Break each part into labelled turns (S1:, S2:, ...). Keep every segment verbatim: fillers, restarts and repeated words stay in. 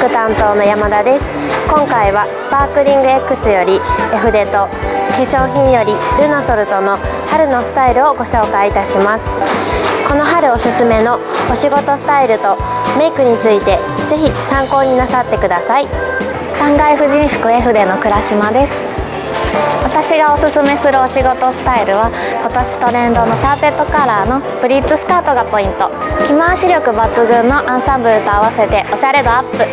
S1: 副担当の山田です。今回はスパークリング X より絵筆と化粧品よりルナソルトの春のスタイルをご紹介いたします。この春おすすめのお仕事スタイルとメイクについてぜひ参考になさってください。
S2: さんがい婦人服絵筆の倉島です。私がおすすめするお仕事スタイルは今年トレンドのシャーペットカラーのプリーツスカートがポイント。着回し力抜群のアンサンブルと合わせておしゃれ度アップ。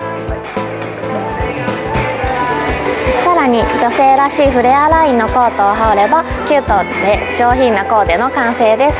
S2: さらに女性らしいフレアラインのコートを羽織ればキュートで上品なコーデの完成です。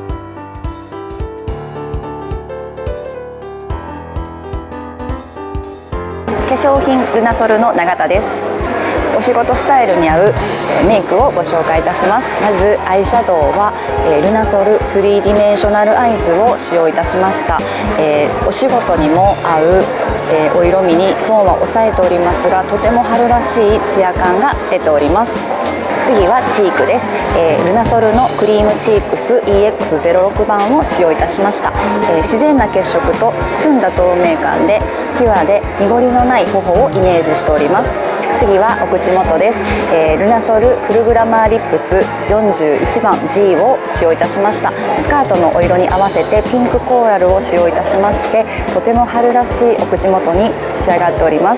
S3: 化粧品ルナソルの永田です。お仕事スタイルに合うメイクをご紹介いたします。まずアイシャドウはルナソルスリーディメンショナルアイズを使用いたしました。えー、お仕事にも合う、えー、お色味にトーンは抑えておりますが、とても春らしいツヤ感が出ております。次はチークです。えー、ルナソルのクリームチークス イーエックスゼロろく 番を使用いたしました。えー、自然な血色と澄んだ透明感でピュアで濁りのない頬をイメージしております。次はお口元です。えー、ルナソルフルグラマーリップスよんじゅういちばん ジー を使用いたしました。スカートのお色に合わせてピンクコーラルを使用いたしまして、とても春らしいお口元に仕上がっております。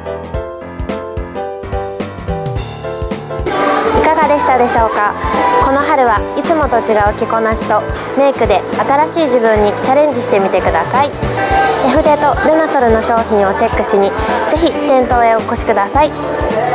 S1: いかがでしたでしょうか。この春はいつもと違う着こなしとメイクで新しい自分にチャレンジしてみてください。絵筆とルナソルの商品をチェックしにぜひ店頭へお越しください。